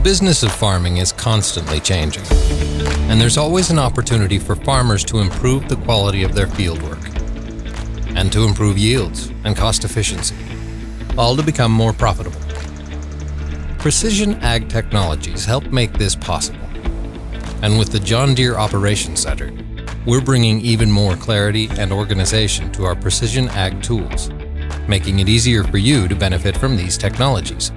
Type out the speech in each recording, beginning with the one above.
business of farming is constantly changing, and there's always an opportunity for farmers to improve the quality of their fieldwork and to improve yields and cost efficiency, all to become more profitable. Precision Ag Technologies help make this possible, and with the John Deere Operations Center, we're bringing even more clarity and organization to our precision ag tools, making it easier for you to benefit from these technologies.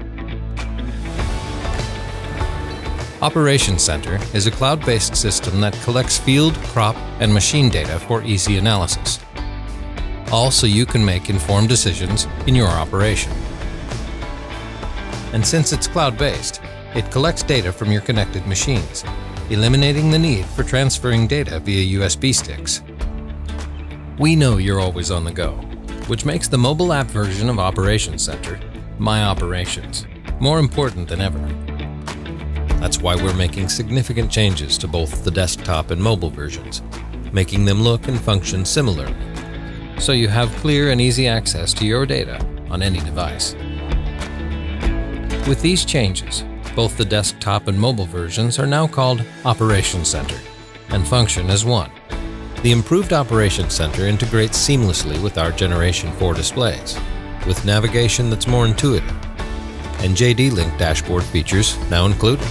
Operations Center is a cloud-based system that collects field, crop, and machine data for easy analysis, all so you can make informed decisions in your operation. And since it's cloud-based, it collects data from your connected machines, eliminating the need for transferring data via USB sticks. We know you're always on the go, which makes the mobile app version of Operations Center, My Operations, more important than ever. That's why we're making significant changes to both the desktop and mobile versions, making them look and function similarly, so you have clear and easy access to your data on any device. With these changes, both the desktop and mobile versions are now called Operations Center and function as one. The improved Operations Center integrates seamlessly with our Generation 4 displays, with navigation that's more intuitive, and JD-Link dashboard features now included.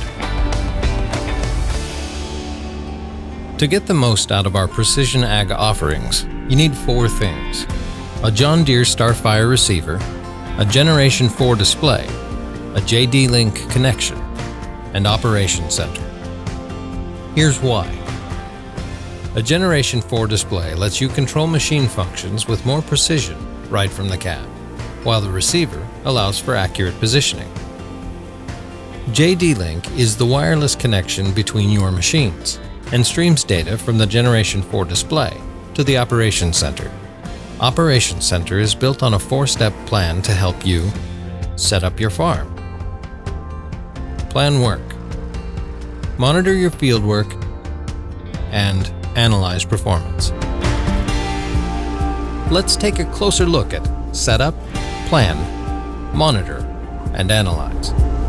To get the most out of our precision ag offerings, you need 4 things: a John Deere StarFire receiver, a Generation 4 display, a JD-Link connection, and Operations Center. Here's why. A Generation 4 display lets you control machine functions with more precision right from the cab, while the receiver allows for accurate positioning. JD-Link is the wireless connection between your machines and streams data from the Generation 4 display to the Operations Center. Operations Center is built on a 4-step plan to help you set up your farm, plan work, monitor your field work, and analyze performance. Let's take a closer look at setup, plan, monitor, and analyze.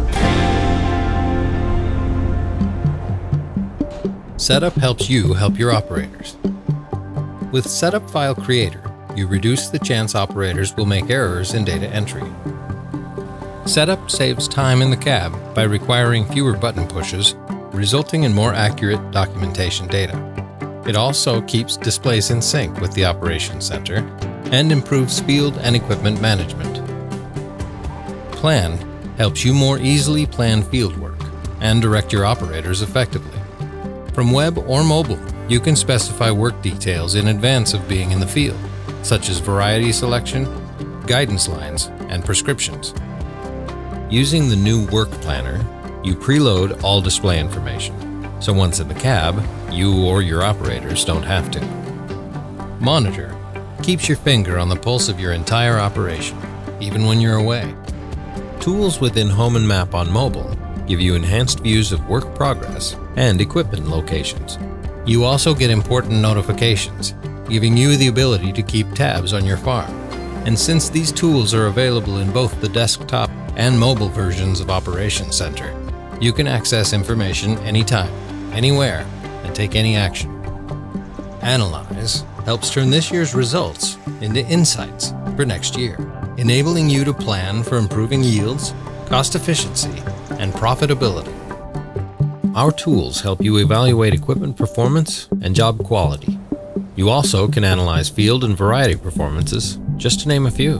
Setup helps you help your operators. With Setup File Creator, you reduce the chance operators will make errors in data entry. Setup saves time in the cab by requiring fewer button pushes, resulting in more accurate documentation data. It also keeps displays in sync with the Operations Center and improves field and equipment management. Plan helps you more easily plan field work and direct your operators effectively. From web or mobile, you can specify work details in advance of being in the field, such as variety selection, guidance lines, and prescriptions. Using the new Work Planner, you preload all display information, so once in the cab, you or your operators don't have to. Monitor keeps your finger on the pulse of your entire operation, even when you're away. Tools within Home and Map on mobile give you enhanced views of work progress and equipment locations. You also get important notifications, giving you the ability to keep tabs on your farm. And since these tools are available in both the desktop and mobile versions of Operations Center, you can access information anytime, anywhere, and take any action. Analyze helps turn this year's results into insights for next year, enabling you to plan for improving yields, cost efficiency, and profitability. Our tools help you evaluate equipment performance and job quality. You also can analyze field and variety performances, just to name a few.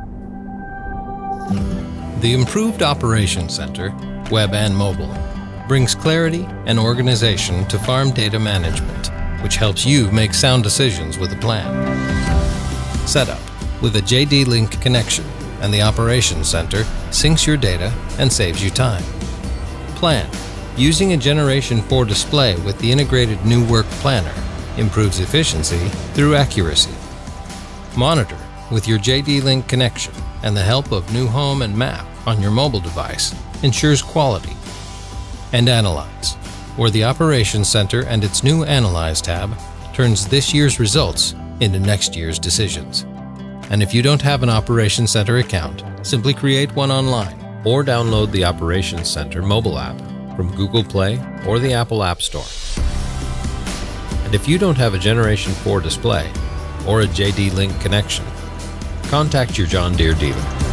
The improved Operations Center, web and mobile, brings clarity and organization to farm data management, which helps you make sound decisions with a plan. Setup with a JD-Link connection and the Operations Center syncs your data and saves you time. Plan using a Generation 4 display with the integrated new Work Planner improves efficiency through accuracy. Monitor with your JD-Link connection and the help of new Home and Map on your mobile device ensures quality. And Analyze, where the Operations Center and its new Analyze tab turns this year's results into next year's decisions. And if you don't have an Operations Center account, simply create one online or download the Operations Center mobile app from Google Play or the Apple App Store. And if you don't have a Generation 4 display or a JD Link connection, contact your John Deere dealer.